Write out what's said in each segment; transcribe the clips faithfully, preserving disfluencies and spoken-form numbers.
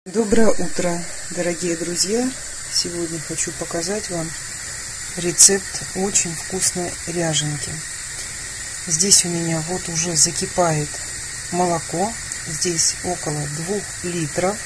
Доброе утро, дорогие друзья! Сегодня хочу показать вам рецепт очень вкусной ряженки. Здесь у меня вот уже закипает молоко. Здесь около двух литров.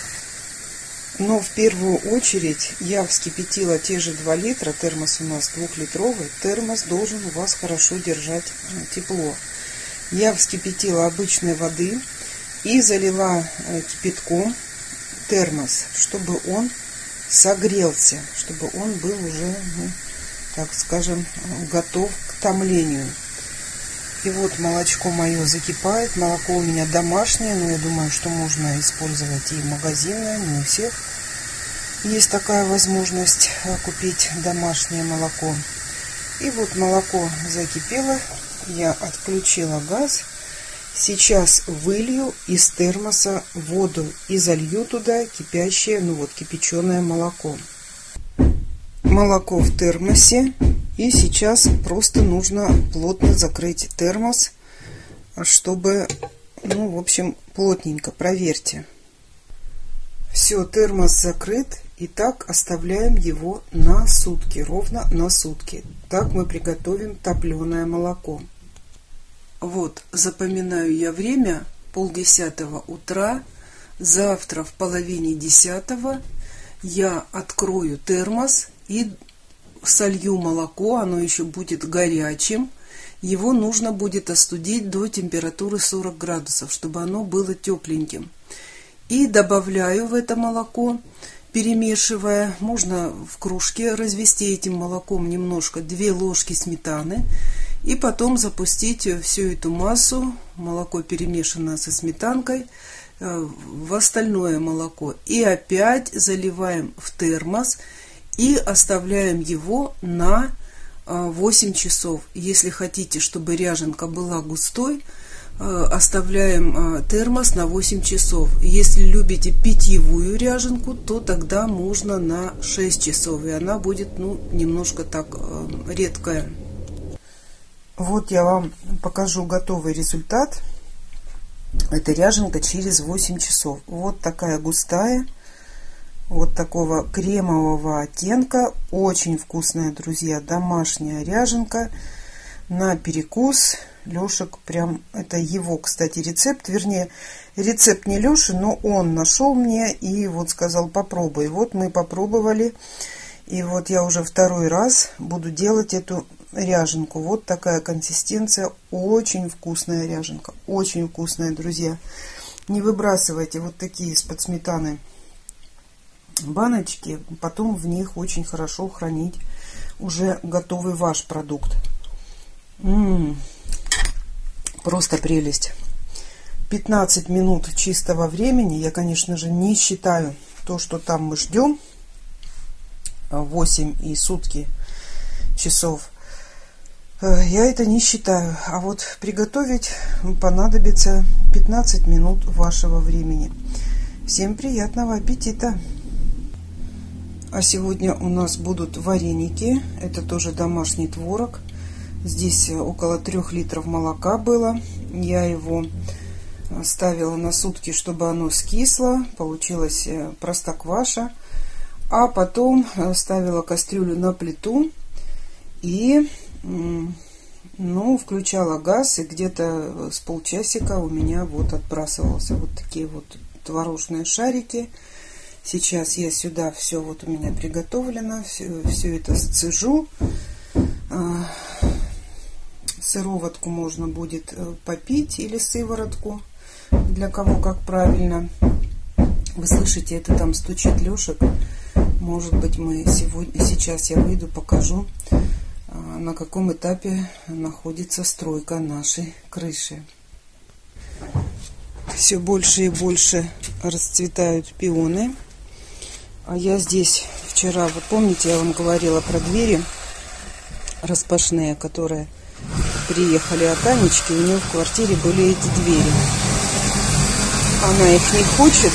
Но в первую очередь я вскипятила те же два литра. Термос у нас двухлитровый. Термос должен у вас хорошо держать тепло. Я вскипятила обычной воды и залила кипятком термос, чтобы он согрелся, чтобы он был уже, ну, так скажем, готов к томлению. И вот молочко мое закипает. Молоко у меня домашнее, но я думаю, что можно использовать и магазинное. Не у всех есть такая возможность купить домашнее молоко. И вот молоко закипело. Я отключила газ. Сейчас вылью из термоса воду и залью туда кипящее, ну вот, кипяченое молоко. Молоко в термосе. И сейчас просто нужно плотно закрыть термос, чтобы, ну, в общем, плотненько, проверьте. Все, термос закрыт. И так оставляем его на сутки, ровно на сутки. Так мы приготовим топленое молоко. Вот, запоминаю я время: полдесятого утра. Завтра в половине десятого я открою термос и солью молоко. Оно еще будет горячим. Его нужно будет остудить до температуры сорок градусов, чтобы оно было тепленьким. И добавляю в это молоко, перемешивая, можно в кружке развести этим молоком немножко, две ложки сметаны. И потом запустить всю эту массу, молоко перемешанное со сметанкой, в остальное молоко. И опять заливаем в термос и оставляем его на восемь часов. Если хотите, чтобы ряженка была густой, оставляем термос на восемь часов. Если любите питьевую ряженку, то тогда можно на шесть часов. И она будет, ну, немножко так редкая. Вот я вам покажу готовый результат. Это ряженка через восемь часов. Вот такая густая, вот такого кремового оттенка. Очень вкусная, друзья, домашняя ряженка на перекус. Лешек прям, это его, кстати, рецепт. Вернее, рецепт не Леши, но он нашел мне и вот сказал: попробуй. Вот мы попробовали. И вот я уже второй раз буду делать эту ряженку. Вот такая консистенция. Очень вкусная ряженка. Очень вкусная, друзья. Не выбрасывайте вот такие из-под сметаны баночки. Потом в них очень хорошо хранить уже готовый ваш продукт. М-м-м. Просто прелесть. пятнадцать минут чистого времени. Я, конечно же, не считаю то, что там мы ждем. восемь и сутки часов. Я это не считаю. А вот приготовить понадобится пятнадцать минут вашего времени. Всем приятного аппетита! А сегодня у нас будут вареники. Это тоже домашний творог. Здесь около трех литров молока было. Я его ставила на сутки, чтобы оно скисло. Получилась простокваша. А потом ставила кастрюлю на плиту и, ну, включала газ, и где-то с полчасика у меня вот отбрасывался вот такие вот творожные шарики. Сейчас я сюда все вот у меня приготовлено, все, все это сцежу. Сыроватку можно будет попить или сыворотку, для кого как правильно. Вы слышите, это там стучит Лешек. Может быть, мы сегодня, сейчас я выйду, покажу, на каком этапе находится стройка нашей крыши. Все больше и больше расцветают пионы. А я здесь вчера, вы помните, я вам говорила про двери распашные, которые приехали от Анечки. У нее в квартире были эти двери. Она их не хочет.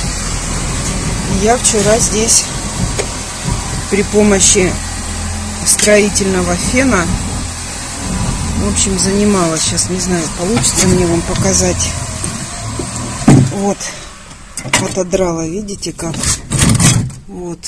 Я вчера здесь при помощи строительного фена, в общем, занималась. Сейчас не знаю, получится мне вам показать. Вот отодрала, видите как? Вот.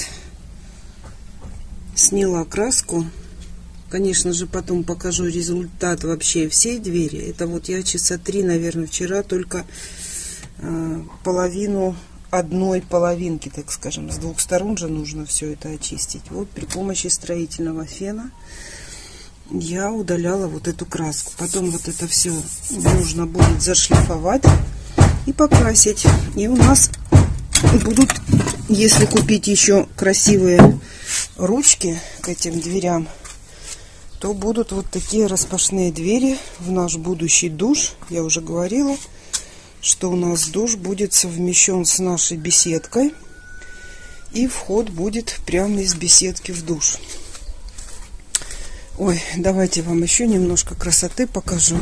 Сняла краску. Конечно же, потом покажу результат вообще всей двери. Это вот я часа три, наверное, вчера только э, половину одной половинки, так скажем. С двух сторон же нужно все это очистить. Вот при помощи строительного фена я удаляла вот эту краску. Потом вот это все нужно будет зашлифовать и покрасить. И у нас будут, если купить еще красивые ручки к этим дверям, то будут вот такие распашные двери в наш будущий душ. Я уже говорила, что у нас душ будет совмещен с нашей беседкой. И вход будет прямо из беседки в душ. Ой, давайте вам еще немножко красоты покажу.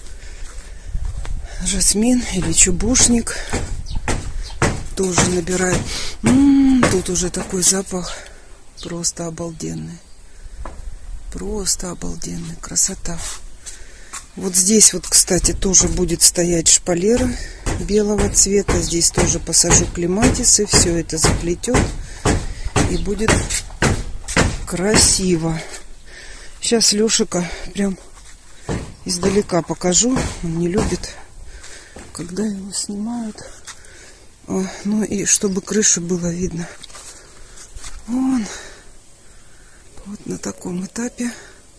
Жасмин или чубушник тоже набирает. М-м, тут уже такой запах просто обалденный. Просто обалденная красота. Вот здесь вот, кстати, тоже будет стоять шпалера белого цвета. Здесь тоже посажу клематисы. Все это заплетет. И будет красиво. Сейчас Лешика прям издалека покажу. Он не любит, когда его снимают. О, ну и чтобы крышу было видно. Вон. Вот на таком этапе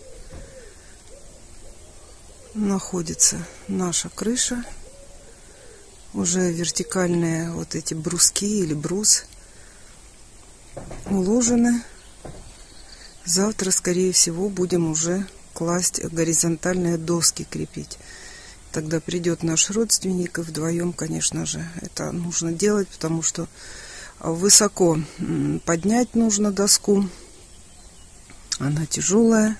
находится наша крыша. Уже вертикальные вот эти бруски или брус уложены. Завтра, скорее всего, будем уже класть горизонтальные доски, крепить. Тогда придет наш родственник, и вдвоем, конечно же, это нужно делать, потому что высоко поднять нужно доску. Она тяжелая.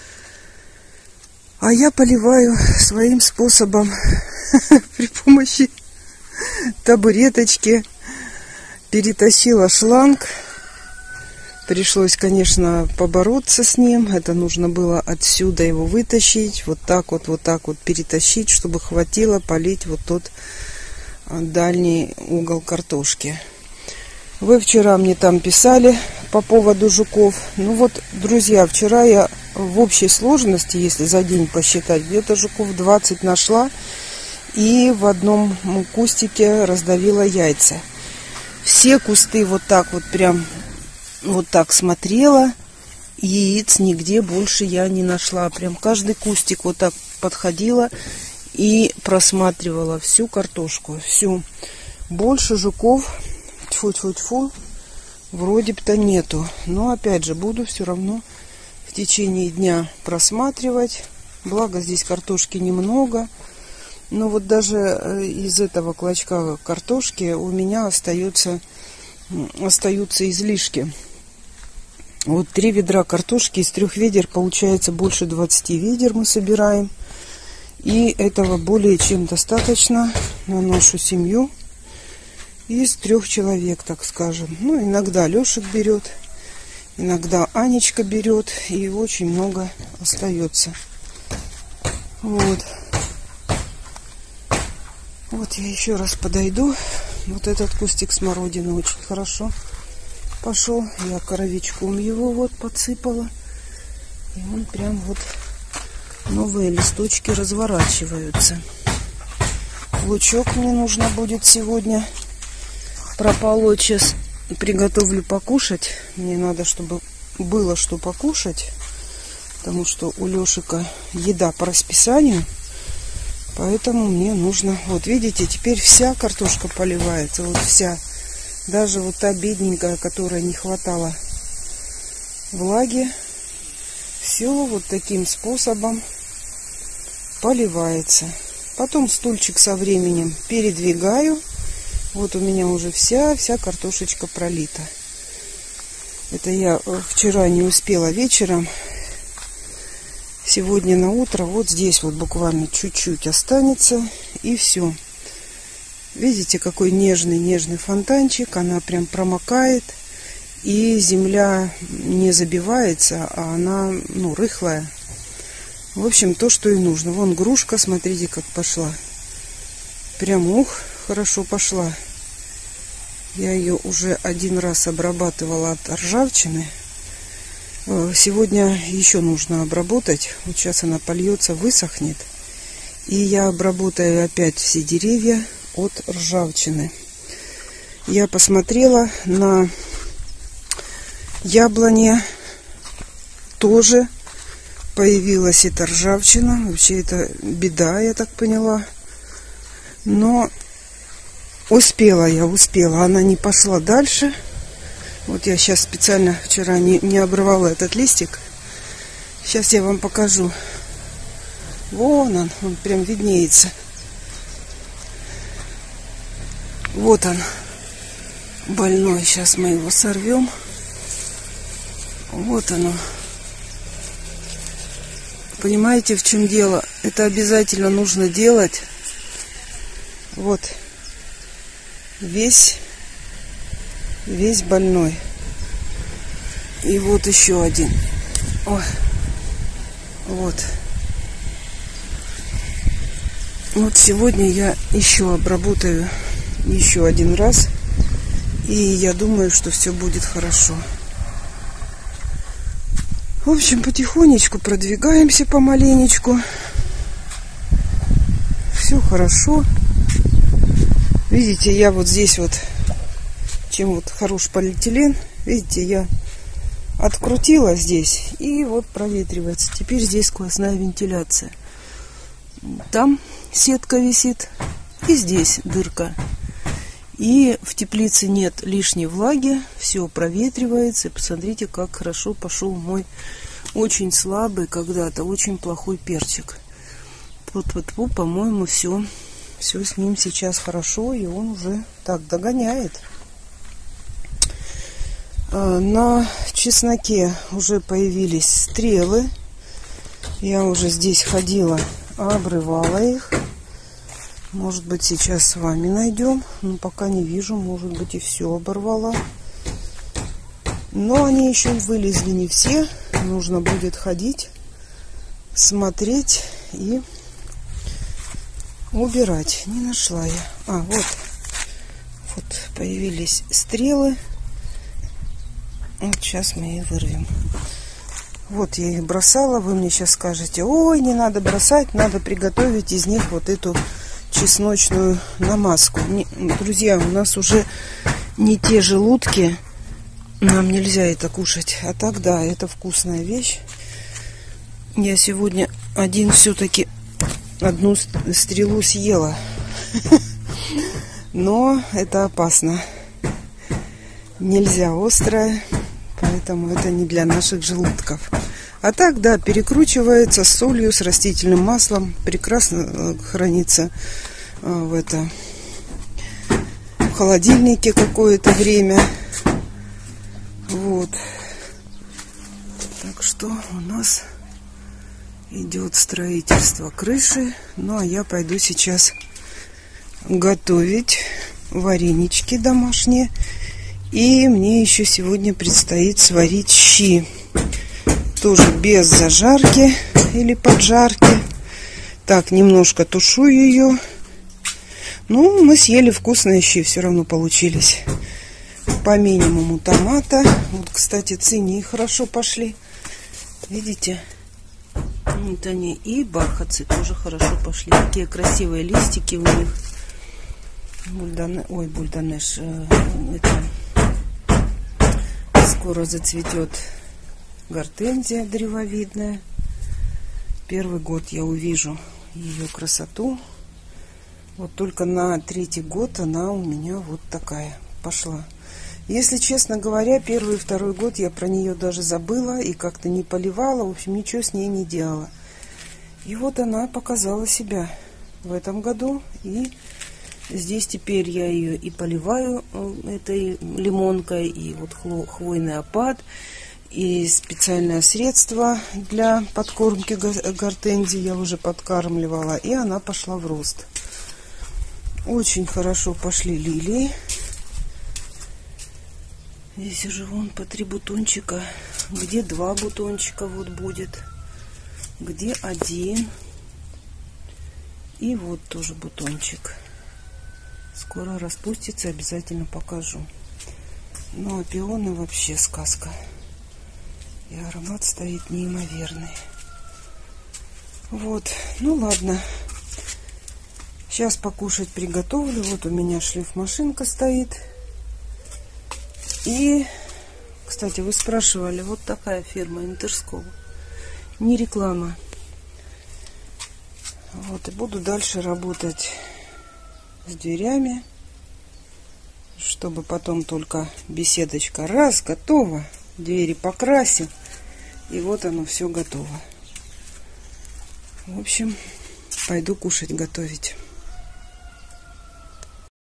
А я поливаю своим способом при помощи табуреточки. Перетащила шланг. Пришлось, конечно, побороться с ним. Это нужно было отсюда его вытащить. Вот так вот, вот так вот перетащить, чтобы хватило полить вот тот дальний угол картошки. Вы вчера мне там писали по поводу жуков. Ну вот, друзья, вчера я в общей сложности, если за день посчитать, где-то жуков двадцать нашла. И в одном кустике раздавила яйца. Все кусты вот так вот прям, вот так смотрела. Яиц нигде больше я не нашла. Прям каждый кустик вот так подходила и просматривала всю картошку. Всю. Больше жуков... Тьфу-тьфу-тьфу, вроде бы-то нету. Но опять же, буду все равно в течение дня просматривать. Благо здесь картошки немного. Но вот даже из этого клочка картошки у меня остается, остаются излишки. Вот три ведра картошки из трех ведер получается больше двадцати ведер мы собираем. И этого более чем достаточно на нашу семью. Из трех человек, так скажем. Ну, иногда Лешек берет, иногда Анечка берет, и очень много остается. Вот. Вот я еще раз подойду. Вот этот кустик смородины очень хорошо пошел. Я коровичком его вот подсыпала. И он прям вот новые листочки разворачиваются. Лучок мне нужно будет сегодня прополоть. Сейчас приготовлю покушать. Мне надо, чтобы было что покушать. Потому что у Лешика еда по расписанию. Поэтому мне нужно... Вот видите, теперь вся картошка поливается. Вот вся. Даже вот та бедненькая, которая не хватало влаги. Все вот таким способом поливается. Потом стульчик со временем передвигаю. Вот у меня уже вся, вся картошечка пролита. Это я вчера не успела вечером. Сегодня на утро вот здесь вот буквально чуть-чуть останется. И все. Видите, какой нежный-нежный фонтанчик. Она прям промокает. И земля не забивается, а она, ну, рыхлая. В общем, то, что и нужно. Вон грушка, смотрите, как пошла. Прям, ух, хорошо пошла. Я ее уже один раз обрабатывала от ржавчины. Сегодня еще нужно обработать. Вот сейчас она польется, высохнет. И я обработаю опять все деревья от ржавчины. Я посмотрела на яблоне. Тоже появилась эта ржавчина. Вообще это беда, я так поняла. Но успела я, успела. Она не пошла дальше. Вот я сейчас специально вчера не, не обрывала этот листик. Сейчас я вам покажу. Вон он, он прям виднеется. Вот он, больной. Сейчас мы его сорвем. Вот оно. Понимаете, в чем дело? Это обязательно нужно делать. Вот. Весь, весь больной. И вот еще один. Ой. Вот. Вот сегодня я еще обработаю еще один раз. И я думаю, что все будет хорошо. В общем, потихонечку продвигаемся помаленечку. Все хорошо. Видите, я вот здесь вот, чем вот хорош полиэтилен, видите, я открутила здесь и вот проветривается. Теперь здесь сквозная вентиляция. Там сетка висит и здесь дырка. И в теплице нет лишней влаги, все проветривается. И посмотрите, как хорошо пошел мой очень слабый когда-то, очень плохой перчик. Вот-вот-вот, по-моему, все, все с ним сейчас хорошо, и он уже так догоняет. На чесноке уже появились стрелы. Я уже здесь ходила, обрывала их. Может быть, сейчас с вами найдем. Но пока не вижу. Может быть, и все оборвала. Но они еще вылезли не все. Нужно будет ходить, смотреть и убирать. Не нашла я. А, вот. Вот появились стрелы. Вот сейчас мы их вырвем. Вот я их бросала. Вы мне сейчас скажете: ой, не надо бросать, надо приготовить из них вот эту чесночную намазку. Не, друзья, у нас уже не те желудки, нам нельзя это кушать. А так, да, это вкусная вещь. Я сегодня один все-таки одну стрелу съела. Но это опасно. Нельзя острое, поэтому это не для наших желудков. А так, да, перекручивается с солью, с растительным маслом. Прекрасно хранится в, это, в холодильнике какое-то время. Вот. Так что у нас идет строительство крыши. Ну, а я пойду сейчас готовить варенички домашние. И мне еще сегодня предстоит сварить щи. Тоже без зажарки или поджарки. Так, немножко тушу ее. Ну, мы съели вкусные щи, все равно получились. По минимуму томата. Вот, кстати, цинии хорошо пошли. Видите? Вот они. И бархатцы тоже хорошо пошли. Такие красивые листики у них. Бульдане... Ой, бульданеш. Это... Скоро зацветет гортензия древовидная. Первый год я увижу ее красоту. Вот только на третий год она у меня вот такая пошла. Если честно говоря, первый и второй год я про нее даже забыла и как-то не поливала. В общем, ничего с ней не делала. И вот она показала себя в этом году. И здесь теперь я ее и поливаю этой лимонкой, и вот хвойный опад, и специальное средство для подкормки гортензии я уже подкармливала, и она пошла в рост. Очень хорошо пошли лилии. Здесь уже вон по три бутончика. Где два бутончика вот будет. Где один. И вот тоже бутончик. Скоро распустится, обязательно покажу. Ну а пионы вообще сказка. И аромат стоит неимоверный. Вот, ну ладно. Сейчас покушать приготовлю. Вот у меня шлифмашинка стоит. И, кстати, вы спрашивали, вот такая фирма Интерскол. Не реклама. Вот, и буду дальше работать с дверями, чтобы потом только беседочка раз, готово, двери покрасил, и вот оно все готово. В общем, пойду кушать готовить.